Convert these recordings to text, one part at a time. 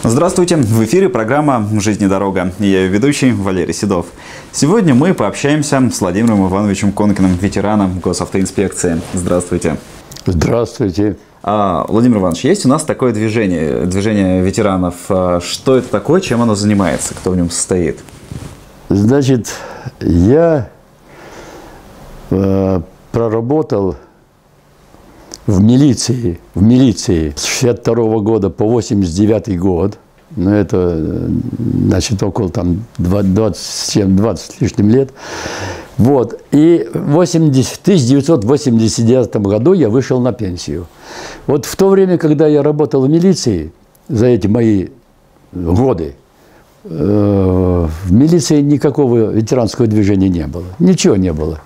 Здравствуйте! В эфире программа «Жизнь и дорога». И я ее ведущий Валерий Седов. Сегодня мы пообщаемся с Владимиром Ивановичем Конкиным, ветераном госавтоинспекции. Здравствуйте! Здравствуйте! Владимир Иванович, есть у нас такое движение ветеранов. Что это такое, чем оно занимается, кто в нем состоит? Значит, я проработал в милиции с 62 года по 89 год. Ну, это, значит, около там 20 с лишним лет. Вот. И в 1989 году я вышел на пенсию. Вот в то время, когда я работал в милиции, за эти мои годы, в милиции никакого ветеранского движения не было. Ничего не было.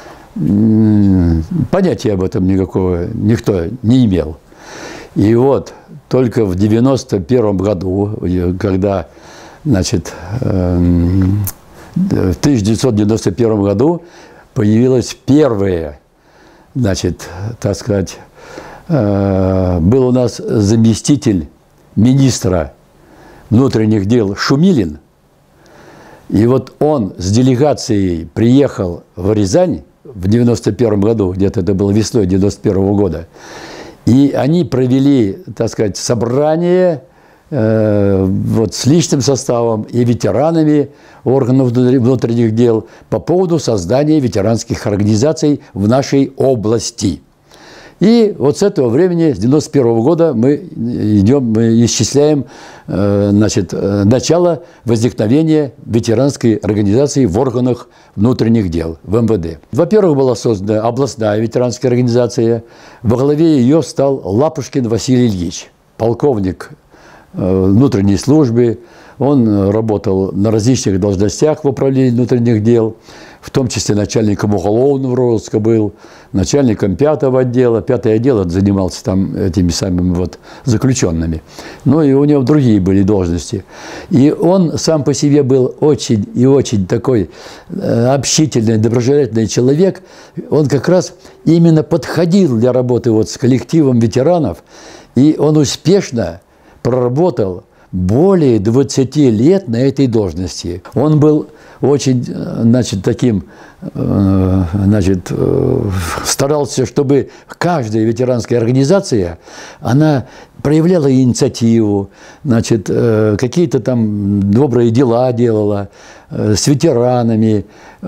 Понятия об этом никакого никто не имел. И вот только в 91 году, когда, значит, в 1991 году появилась первая, значит, так сказать, был у нас заместитель министра внутренних дел Шумилин. И вот он с делегацией приехал в Рязань в 91 году, где-то это было весной 91 года. И они провели, так сказать, собрание вот, с личным составом и ветеранами органов внутренних дел по поводу создания ветеранских организаций в нашей области. И вот с этого времени, с 91 года, мы исчисляем, значит, начало возникновения ветеранской организации в органах внутренних дел, в МВД. Во-первых, была создана областная ветеранская организация. Во главе ее стал Лапушкин Василий Ильич, полковник внутренней службы. Он работал на различных должностях в управлении внутренних дел, в том числе начальником уголовного розыска был, начальником 5-го отдела. 5-й отдел занимался там этими самыми вот заключенными. Ну и у него другие были должности. И он сам по себе был очень и очень такой общительный, доброжелательный человек. Он как раз именно подходил для работы вот с коллективом ветеранов. И он успешно проработал более 20 лет на этой должности. Он был очень, значит, таким, значит, старался, чтобы каждая ветеранская организация, она проявляла инициативу, значит, какие-то там добрые дела делала с ветеранами,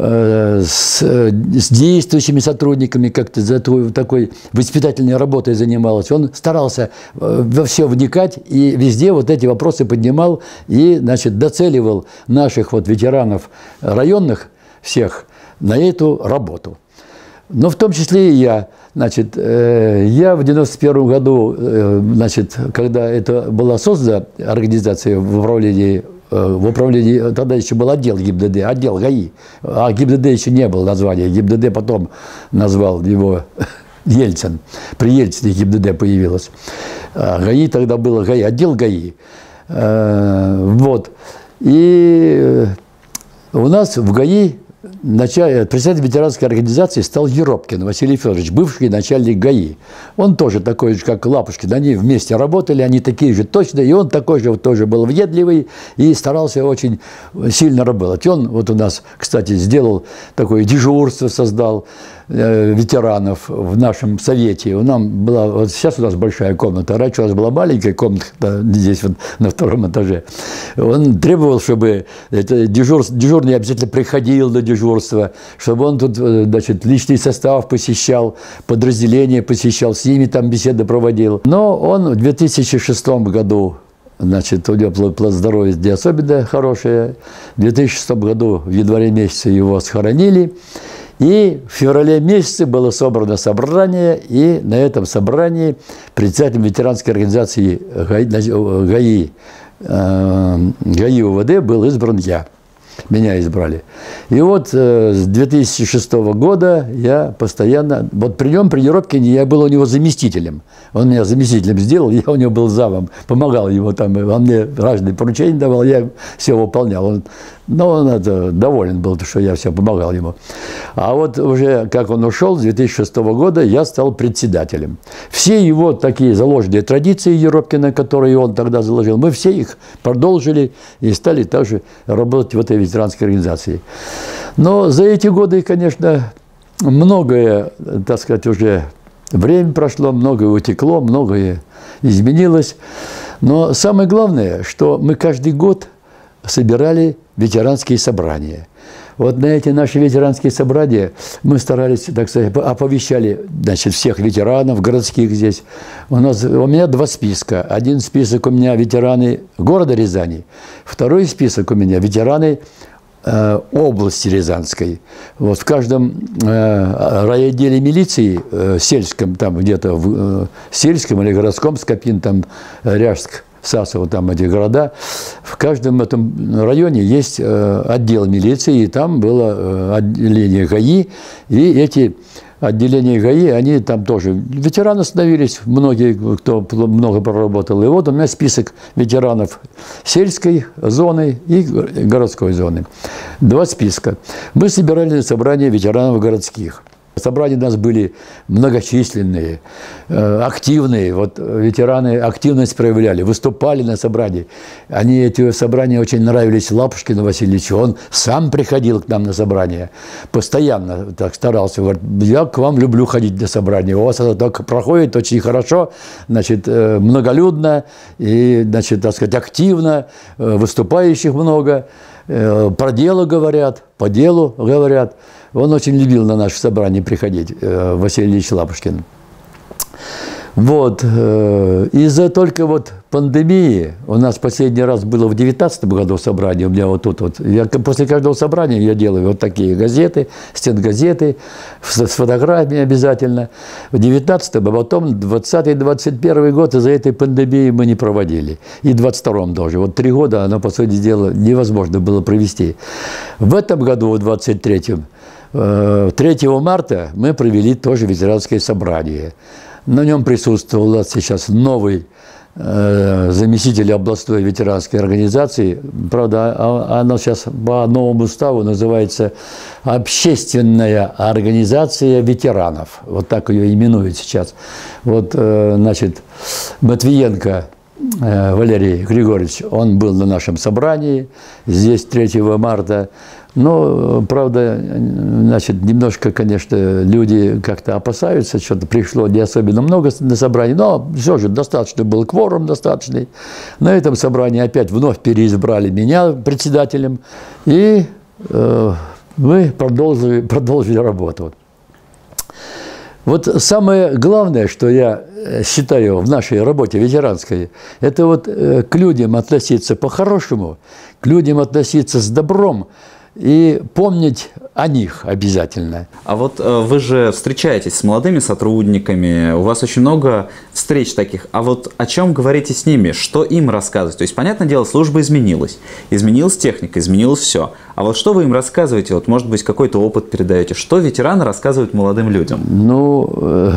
с действующими сотрудниками, как-то такой воспитательной работой занималась. Он старался во все вникать и везде вот эти вопросы поднимал и, значит, доцеливал наших вот ветеранов районных всех на эту работу. Но в том числе и я. Значит, я в 91 году, значит, когда это была создана организация в управлении, тогда еще был отдел ГИБДД, отдел ГАИ, а ГИБДД еще не было названия, ГИБДД потом назвал его Ельцин, при Ельцине ГИБДД появилось. ГАИ тогда было ГАИ, отдел ГАИ. Вот. И у нас в ГАИ председатель ветеранской организации стал Еропкин Василий Федорович, бывший начальник ГАИ. Он тоже такой же, как Лапушкин. Они вместе работали, они такие же точно. И он такой же тоже был въедливый и старался очень сильно работать. Он вот у нас, кстати, сделал такое дежурство, создал ветеранов в нашем совете. Вот сейчас у нас большая комната, раньше у нас была маленькая комната здесь вот на 2-м этаже. Он требовал, чтобы дежурный обязательно приходил на дежурство, чтобы он тут, значит, личный состав посещал, подразделения посещал, с ними там беседы проводил. Но он в 2006 году, значит, у него плод здоровья не особенно хорошее. В 2006 году в январе месяце его схоронили. И в феврале месяце было собрано собрание, и на этом собрании председателем ветеранской организации ГАИ УВД был избран я. Меня избрали. И вот с 2006 года я постоянно... Вот при нем, при Еропкине, я был у него заместителем. Он меня заместителем сделал, я у него был замом. Помогал ему там, он мне разные поручения давал, я все выполнял. Он доволен был, что я все помогал ему. А вот уже, как он ушел, с 2006 года я стал председателем. Все его такие заложенные традиции Еропкина, которые он тогда заложил, мы все их продолжили и стали также работать в этой ветеранской организации. Но за эти годы, конечно, многое, так сказать, уже время прошло, многое утекло, многое изменилось. Но самое главное, что мы каждый год собирали ветеранские собрания. Вот на эти наши ветеранские собрания мы старались, так сказать, оповещали, значит, всех ветеранов городских здесь. У меня два списка. Один список у меня ветераны города Рязани, второй список у меня ветераны области Рязанской. Вот в каждом райотделе милиции, сельском, там где-то в сельском или городском, Скопин, там Ряжск, Сасово, там эти города, в каждом этом районе есть отдел милиции, и там было отделение ГАИ, и эти отделения ГАИ, они там тоже ветераны становились, многие, кто много проработал. И вот у меня список ветеранов сельской зоны и городской зоны. Два списка. Мы собирали на собрание ветеранов городских. Собрания у нас были многочисленные, активные. Вот ветераны активность проявляли, выступали на собрании. Эти собрания очень нравились Лапушкину Васильевичу. Он сам приходил к нам на собрания. Постоянно так старался. Говорит, я к вам люблю ходить на собрания. У вас это так проходит очень хорошо, значит, многолюдно и, значит, так сказать, активно. Выступающих много. Про дело говорят, по делу говорят. Он очень любил на наши собрания приходить, Василий Ильич Лапушкин. Вот. Из-за только вот пандемии, у нас последний раз было в 2019 году собрание, у меня вот тут вот, после каждого собрания я делаю вот такие газеты, стенгазеты, с фотографиями обязательно. В 2019-м, а потом 2020-2021 год из-за этой пандемии мы не проводили. И в 2022-м тоже. Вот 3 года оно, по сути дела, невозможно было провести. В этом году, в 2023-м, 3 марта мы провели тоже ветеранское собрание. На нем присутствовал у нас сейчас новый заместитель областной ветеранской организации. Правда, она сейчас по новому уставу называется «Общественная организация ветеранов». Вот так ее именуют сейчас. Вот, значит, Матвиенко Валерий Григорьевич, он был на нашем собрании здесь 3 марта. Но, правда, значит, немножко, конечно, люди как-то опасаются, что-то пришло не особенно много на собрании, но все же достаточно был кворум достаточный. На этом собрании опять вновь переизбрали меня председателем, и мы продолжили работу. Вот самое главное, что я считаю в нашей работе ветеранской, это вот к людям относиться по-хорошему, к людям относиться с добром, и помнить о них обязательно. А вот вы же встречаетесь с молодыми сотрудниками, у вас очень много встреч таких. А вот о чем говорите с ними? Что им рассказывать? То есть, понятное дело, служба изменилась. Изменилась техника, изменилось все. А вот что вы им рассказываете? Вот, может быть, какой-то опыт передаете? Что ветераны рассказывают молодым людям? Ну,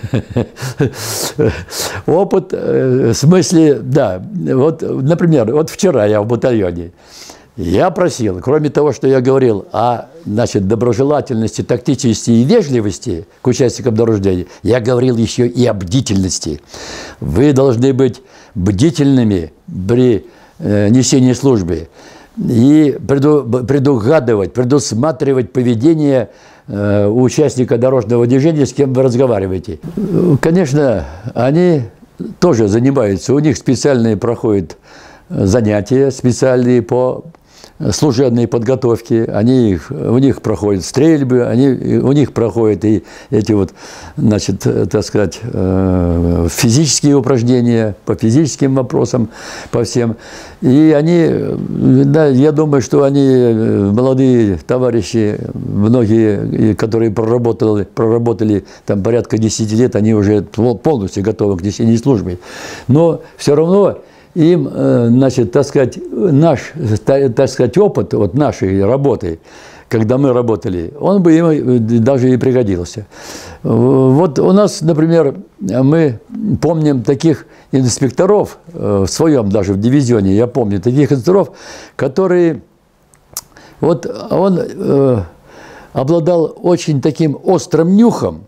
опыт, в смысле, да. Вот, например, вот вчера я в батальоне. Я просил, кроме того, что я говорил о, значит, доброжелательности, тактичности и вежливости к участникам дорождения, я говорил еще и о бдительности. Вы должны быть бдительными при несении службы и предугадывать, предусматривать поведение участника дорожного движения, с кем вы разговариваете. Конечно, они тоже занимаются, у них специальные проходят занятия, специальные по служебные подготовки, у них проходят стрельбы, у них проходят и эти вот, значит, так сказать, физические упражнения по физическим вопросам, по всем. И они, да, я думаю, что они, молодые товарищи, многие, которые проработали там порядка 10 лет, они уже полностью готовы к несению службы. Но все равно им, значит, так сказать, наш, так сказать, опыт вот нашей работы, когда мы работали, он бы им даже и пригодился. Вот у нас, например, мы помним таких инспекторов в своем даже в дивизионе, я помню таких инспекторов, которые, вот он обладал очень таким острым нюхом,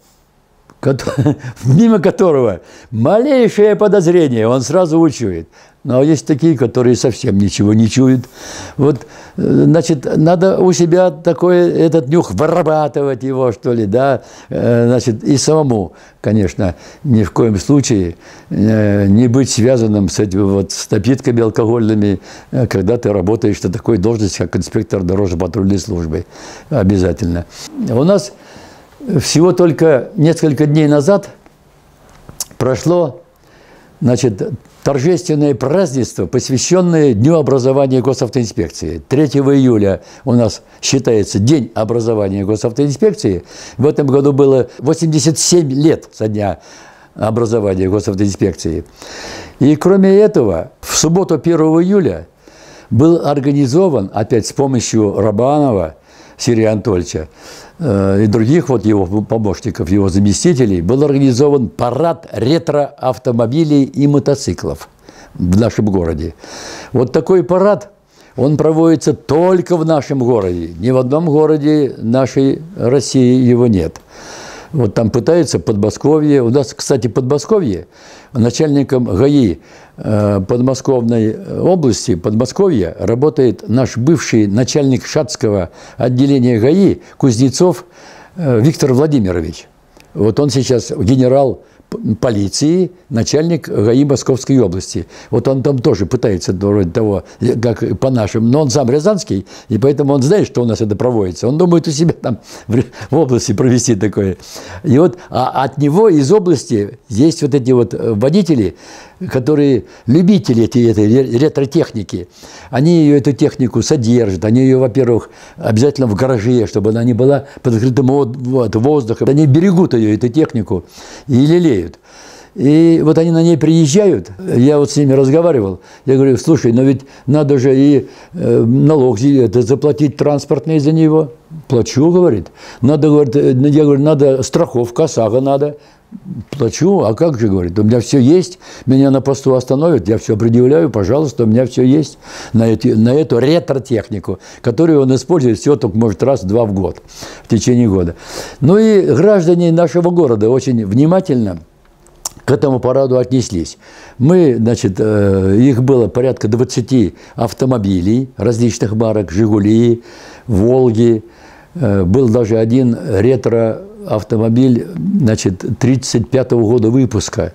мимо которого малейшее подозрение он сразу учует. Но есть такие, которые совсем ничего не чуют. Вот, значит, надо у себя такой этот нюх вырабатывать его, что ли, да, значит, и самому, конечно, ни в коем случае не быть связанным с этими вот с напитками алкогольными, когда ты работаешь на такой должности, как инспектор дорожно-патрульной службы. Обязательно. У нас всего только несколько дней назад прошло, значит, торжественное празднество, посвященное Дню образования госавтоинспекции. 3 июля у нас считается День образования госавтоинспекции. В этом году было 87 лет со дня образования госавтоинспекции. И кроме этого, в субботу 1 июля был организован, опять с помощью Рабанова Сергея Анатольевича, и других вот его помощников, его заместителей, был организован парад ретро-автомобилей и мотоциклов в нашем городе. Вот такой парад, он проводится только в нашем городе. Ни в одном городе нашей России его нет. Вот там пытаются Подмосковье. У нас, кстати, Подмосковье, начальником ГАИ Подмосковной области, Подмосковья, работает наш бывший начальник Шацкого отделения ГАИ Кузнецов Виктор Владимирович. Вот он сейчас генерал полиции, начальник ГАИ Московской области. Вот он там тоже пытается вроде того, как по нашим, но он сам рязанский, и поэтому он знает, что у нас это проводится. Он думает у себя там в области провести такое. И вот от него из области есть вот эти вот водители, которые любители этой ретро-техники. Они ее, эту технику содержат, они ее, во-первых, обязательно в гараже, чтобы она не была под открытым воздухом. Они берегут ее, эту технику, и лелеют. И вот они на ней приезжают, я вот с ними разговаривал, я говорю, слушай, но ведь надо же и налог заплатить транспортный за него. Плачу, говорит. Надо, говорит, я говорю, надо страховка, ОСАГО надо. Плачу, а как же, говорит, у меня все есть, меня на посту остановят, я все предъявляю, пожалуйста, у меня все есть на эту ретро-технику, которую он использует всего только, может, раз-два в год, в течение года. Ну и граждане нашего города очень внимательно к этому параду отнеслись. Мы, значит, их было порядка 20 автомобилей различных марок, «Жигули», «Волги», был даже один ретро-автомобиль, значит, 1935 года выпуска.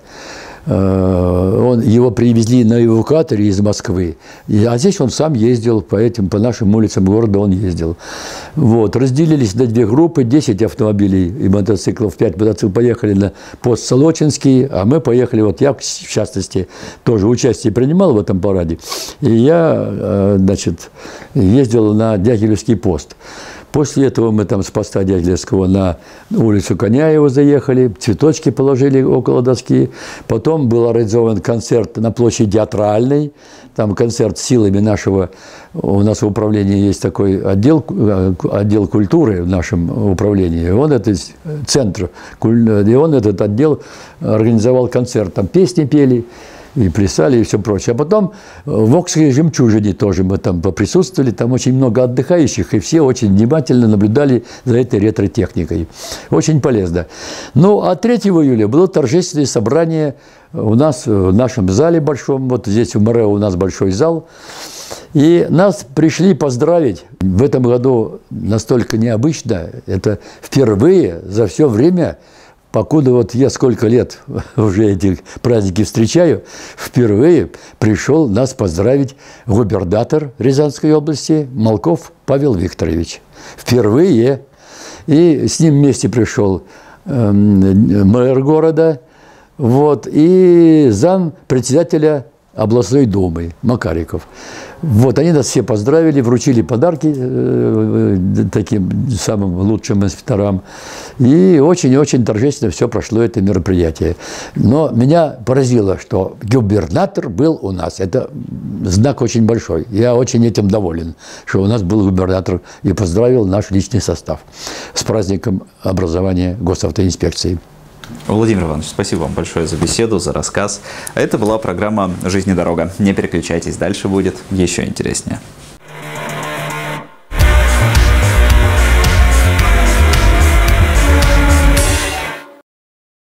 Его привезли на эвакуаторе из Москвы, а здесь он сам ездил, по нашим улицам города он ездил. Вот. Разделились на две группы, 10 автомобилей и мотоциклов, 5 мотоциклов поехали на пост Солочинский, а мы поехали, вот я, в частности, тоже участие принимал в этом параде, и я, значит, ездил на Дягилевский пост. После этого мы там с поста Дягилевского на улицу Коняева заехали, цветочки положили около доски. Потом был организован концерт на площади Театральной. Там концерт силами нашего, у нас в управлении есть такой отдел культуры в нашем управлении. Он этот центр, и он этот отдел организовал концерт. Там песни пели и плясали, и все прочее. А потом в Окской жемчужине тоже мы там поприсутствовали, там очень много отдыхающих, и все очень внимательно наблюдали за этой ретро-техникой. Очень полезно. Ну, а 3 июля было торжественное собрание у нас в нашем зале большом, вот здесь в Море у нас большой зал, и нас пришли поздравить. В этом году настолько необычно, это впервые за все время, покуда вот я сколько лет уже эти праздники встречаю, впервые пришел нас поздравить губернатор Рязанской области Малков Павел Викторович. Впервые. И с ним вместе пришел мэр города, вот, и зам председателя областной думы Макариков. Вот, они нас все поздравили, вручили подарки таким самым лучшим инспекторам. И очень-очень торжественно все прошло это мероприятие. Но меня поразило, что губернатор был у нас. Это знак очень большой. Я очень этим доволен, что у нас был губернатор и поздравил наш личный состав с праздником образования госавтоинспекции. Владимир Иванович, спасибо вам большое за беседу, за рассказ. Это была программа «Жизнь и дорога». Не переключайтесь, дальше будет еще интереснее.